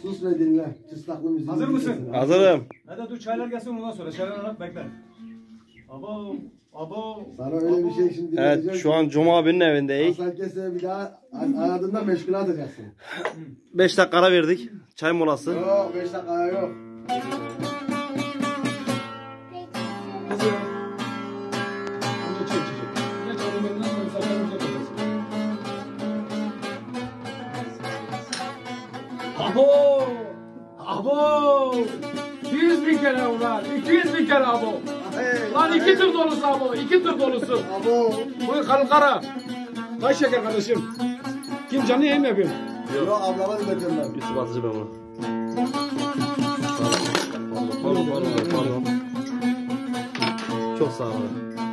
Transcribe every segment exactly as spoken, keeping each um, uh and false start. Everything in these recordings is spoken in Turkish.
Sus ve dinle. Tıstaklı müziği. Hazır mısın? Hazırım. Hadi dur çaylar gelsin ondan sonra. Çaylar alıp bekle. Abo. Abo. Sana öyle bir şey şimdi Evet dinleteceğim. şu an Cuma abinin evindeyiz. Hasan Kese'ye bir daha aradığında meşgul atacaksın. beş dakika ara verdik. Çay molası. Yok beş dakika yok. Kızım. Önce çay içecek. Ne çayın elinden sonra sakalını çekeceksin. Abo. Abo. iki yüz bin kere ulan. iki yüz bin kere abo. Hey, Lan iki hey. tır dolusu abo. iki tır dolusu. Abo. Buyur kalın kara. Kaç şeker kardeşim? Kim canlı yayın mı yapıyor? Yok ablama dinleteceğim ben. Yusuf atıcı ben bunu. Pardon pardon pardon pardon. Çok sağ ol.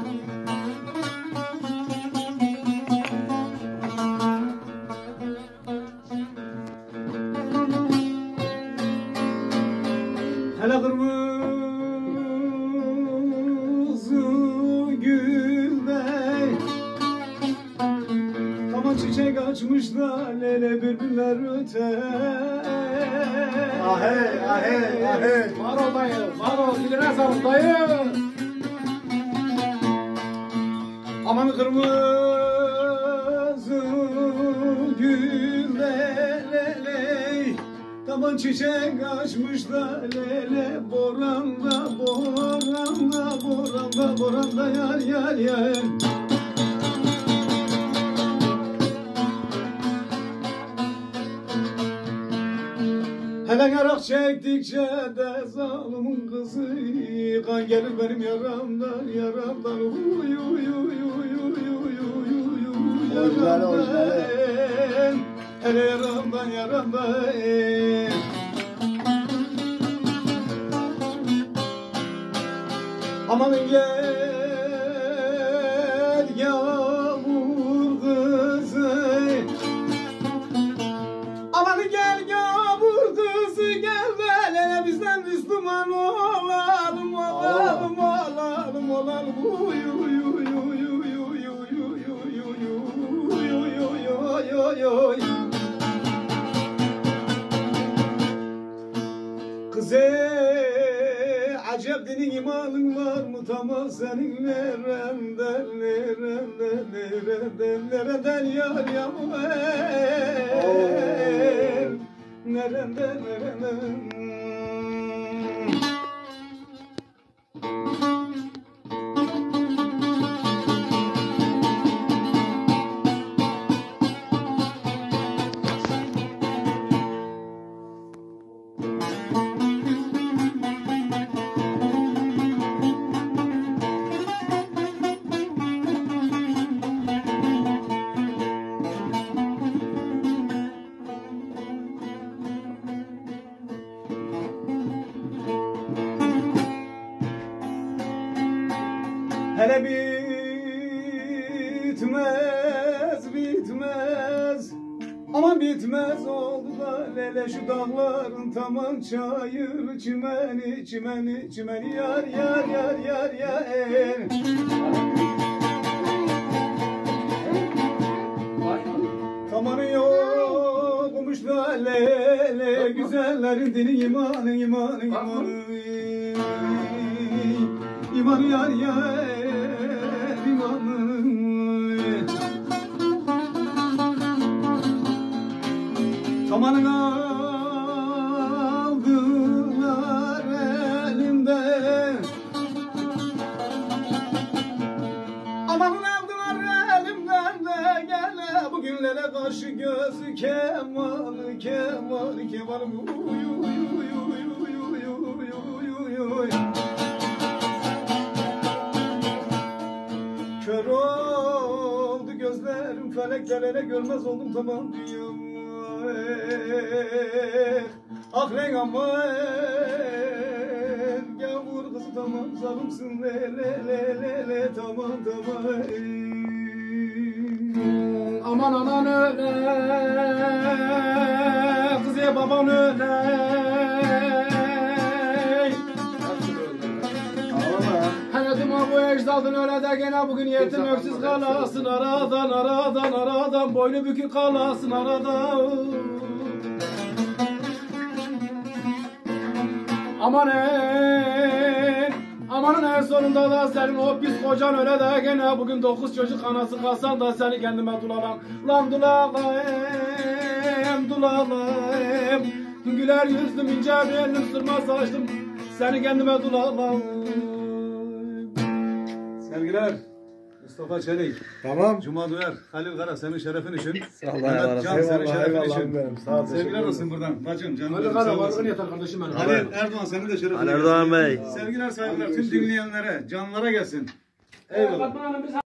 Hele kırmızı gülde tamam çiçek açmış da lele bülbüller öter. Ahey ahey ahey. Maro dayı, Maro diline sağlık dayı. Aman kırmızı gülde lele taban çiçek açmış da lele boranda boranda boranda boranda yar yar yar. Hele yarak çektikçe de zalimin kızı kan gelir benim yaramdan yaramdan uy uy uy uy uy uy uy uy Orijinali, orijinali. Hele yaramdan yaramdan. Aman gel yağmur kızı. Aman gel yağmur kızı gel böyle bizden Müslüman olalım olalım olalım olalım uy uy uy uy uy uy uy uy uy uy uy uy uy. Kız ey acep dinin imanın var mı tamam senin nereden nereden nereden nereden yar yağmur nereden nereden. Hele bitmez bitmez aman bitmez oldu da lele şu dağların tamam çayır çimeni çimeni çimeni yar yar yar yar yar. Tamanı yokmuş da lele güzellerin dini imanı imanı imanı imanı yar yar imanı. Tamanın aldılar elimden amanın aldılar elimden de gele bugünlere karşı gözü kemal kemal kemal uy uy uy uy uy uy uy uy uy. Kör oldu gözlerim felek delele görmez oldum tamam diyorum. Ah renk aman yağmur kızı tamam zalımsın le le le le le tamam tamam. Aman anan öyle kızıya baban öyle. Hayatıma bu ecdadın öyle de gene bugün yetim öksüz kalasın aradan aradan aradan boynu bükük kalasın aradan. Aman en, amanın en sonunda da senin o pis kocan öyle de gene bugün dokuz çocuk anası kalsan da seni kendime dulalam. Lan dulalayım, dulalayım. Güler yüzlüm ince bir elim sırma saçtım. Seni kendime dulalam. Sevgiler. Mustafa Çelik, Tamam. Cuma Duyar, Halil Kara senin şerefin için. Sağ ol, Mehmet eyvallah. Can senin Eyvallah, şerefin eyvallah için. benim. Sağ ol, teşekkür Sevgiler ederim. olsun buradan. Bacım, canım Hadi benim, kara sağ varlığın olasın. yeter kardeşim benim. Halil Erdoğan senin de şerefin Ali için. Erdoğan Bey. Sevgiler saygılar tüm dinleyenlere, canlara gelsin. Eyvallah. Eyvallah.